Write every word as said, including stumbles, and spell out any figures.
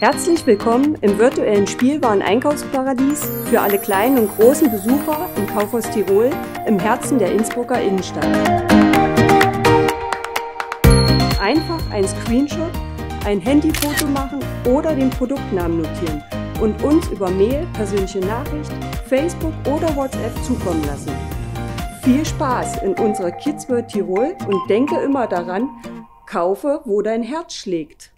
Herzlich willkommen im virtuellen Spielwaren-Einkaufsparadies für alle kleinen und großen Besucher im Kaufhaus Tirol im Herzen der Innsbrucker Innenstadt. Einfach ein Screenshot, ein Handyfoto machen oder den Produktnamen notieren und uns über Mail, persönliche Nachricht, Facebook oder WhatsApp zukommen lassen. Viel Spaß in unserer Kids World Tirol und denke immer daran, kaufe, wo dein Herz schlägt.